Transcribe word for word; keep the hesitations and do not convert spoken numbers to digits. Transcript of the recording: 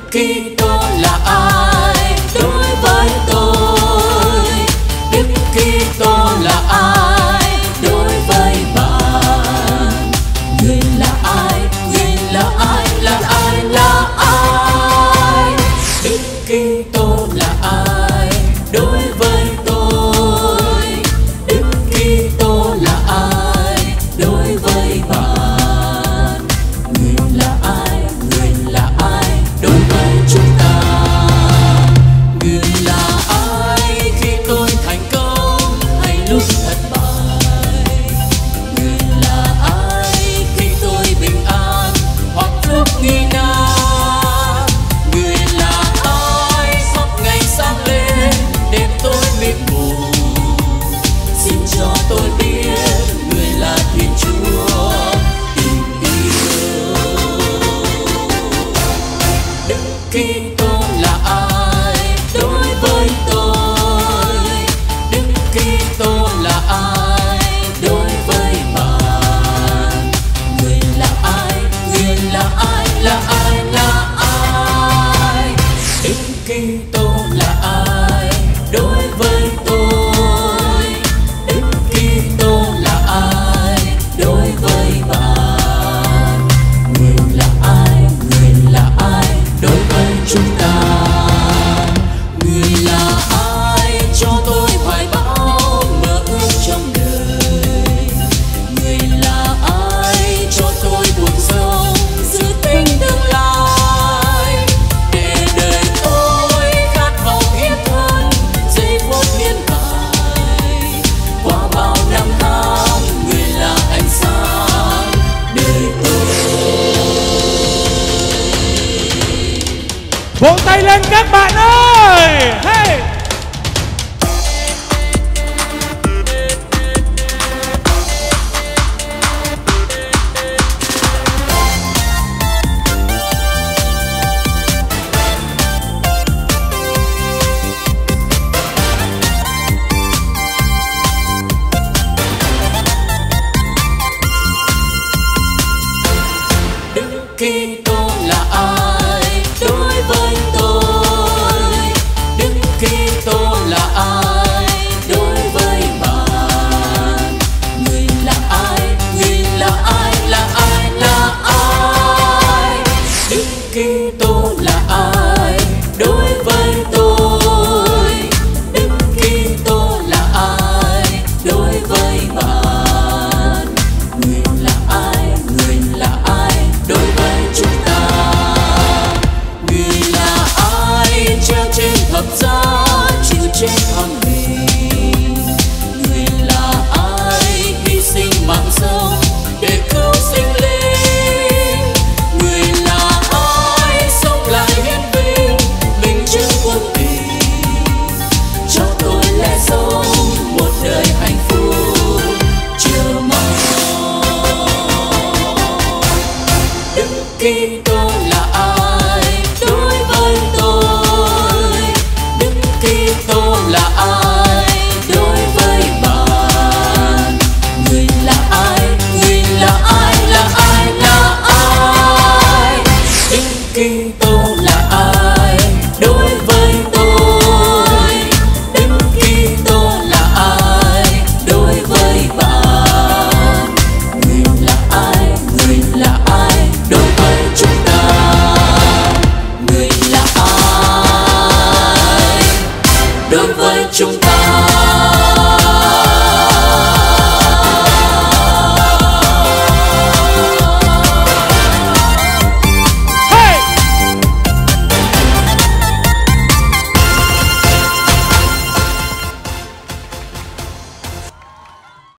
Kitô là ai đối với tôi? Đức Kitô là ai đối với bạn? Người là ai? Người là ai? Là ai? Là ai? Đức Kitô là ai đối với tôi? Đức Kitô là ai đối với bạn? Người là ai? Người là ai đối với chúng ta? Người là ai khi tôi thành công hay lúc thất bại? Người là ai khi tôi bình an hoặc lúc nghi nan? Người là ai sắp ngày sáng lên đêm tôi mịt mù? Xin cho tôi biết người là Thiên Chúa tình yêu. Đức Kitô là ai đối với tôi? Đức Kitô là ai đối với bạn? Người là ai? Người là ai? Là ai? Là ai? Đức Kitô là ai đối với tôi? Đức Kitô là ai đối với bạn? Người là ai? Người là ai đối với chúng ta? Người là ai cho tôi hoài bão mơ ước trong đời? Người là ai cho tôi buồn rầu giữ tính tương lai? Để đời tôi khát vọng hiến thân giây phút hiện tại. Qua bao năm tháng người là ánh sáng đời tôi. Vỗ tay lên các bạn ơi! Hey! Đức Kitô là ai đối với tôi? Đức Kitô là ai đối với bạn? Người là ai? Người là ai? Là ai? Là ai? Đức Kitô là ai đối với tôi? Đức Kitô là ai đối với bạn? Người là ai? Người là ai đối với chúng ta? Người là ai treo trên thập giá chịu chết thân mình? Người là ai hy sinh mạng sống để cứu sinh linh? Người là ai sống lại hiến vinh minh chứng quân tình cho tôi lẽ sống một đời hạnh phúc chờ mong? Đức Kitô là ai đối với tôi? Đức Kitô là ai đối với bạn? Người là ai? Người là ai? Là ai? Là ai? Đức Kitô